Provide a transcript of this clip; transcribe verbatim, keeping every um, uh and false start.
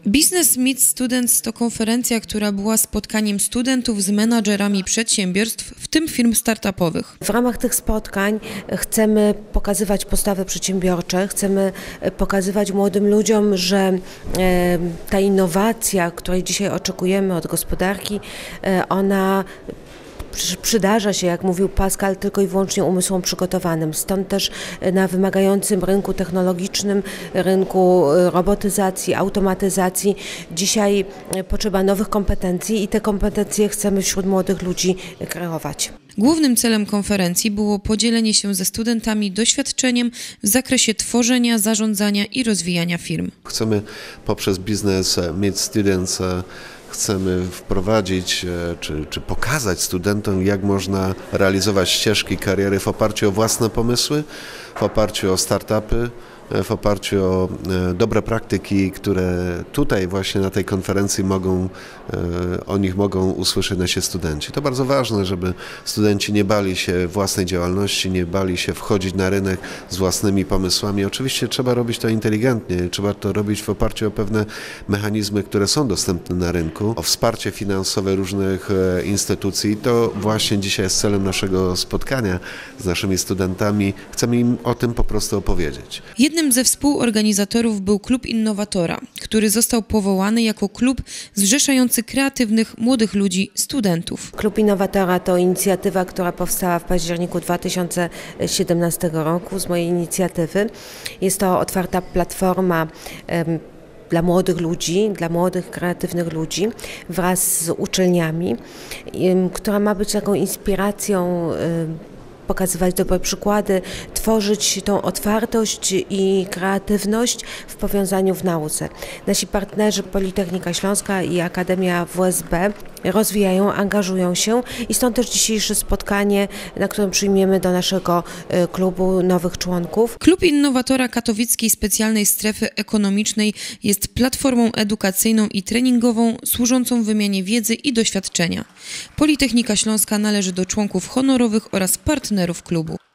Business Meets Students to konferencja, która była spotkaniem studentów z menadżerami przedsiębiorstw, w tym firm startupowych. W ramach tych spotkań chcemy pokazywać postawy przedsiębiorcze, chcemy pokazywać młodym ludziom, że ta innowacja, której dzisiaj oczekujemy od gospodarki, ona przydarza się, jak mówił Pascal, tylko i wyłącznie umysłom przygotowanym. Stąd też na wymagającym rynku technologicznym, rynku robotyzacji, automatyzacji dzisiaj potrzeba nowych kompetencji i te kompetencje chcemy wśród młodych ludzi kreować. Głównym celem konferencji było podzielenie się ze studentami doświadczeniem w zakresie tworzenia, zarządzania i rozwijania firm. Chcemy poprzez Business Meets Students chcemy wprowadzić czy, czy pokazać studentom, jak można realizować ścieżki kariery w oparciu o własne pomysły, w oparciu o startupy, w oparciu o dobre praktyki, które tutaj właśnie na tej konferencji mogą, o nich mogą usłyszeć nasi studenci. To bardzo ważne, żeby studenci nie bali się własnej działalności, nie bali się wchodzić na rynek z własnymi pomysłami. Oczywiście trzeba robić to inteligentnie, trzeba to robić w oparciu o pewne mechanizmy, które są dostępne na rynku, o wsparcie finansowe różnych instytucji. To właśnie dzisiaj jest celem naszego spotkania z naszymi studentami. Chcemy im o tym po prostu opowiedzieć. Jednym ze współorganizatorów był Klub Innowatora, który został powołany jako klub zrzeszający kreatywnych młodych ludzi, studentów. Klub Innowatora to inicjatywa, która powstała w październiku dwa tysiące siedemnastego roku z mojej inicjatywy. Jest to otwarta platforma um, dla młodych ludzi, dla młodych, kreatywnych ludzi wraz z uczelniami, um, która ma być taką inspiracją, um, pokazywać dobre przykłady, tworzyć tą otwartość i kreatywność w powiązaniu w nauce. Nasi partnerzy Politechnika Śląska i Akademia W S B rozwijają, angażują się i stąd też dzisiejsze spotkanie, na którym przyjmiemy do naszego klubu nowych członków. Klub Innowatora Katowickiej Specjalnej Strefy Ekonomicznej jest platformą edukacyjną i treningową służącą wymianie wiedzy i doświadczenia. Politechnika Śląska należy do członków honorowych oraz partnerów klubu.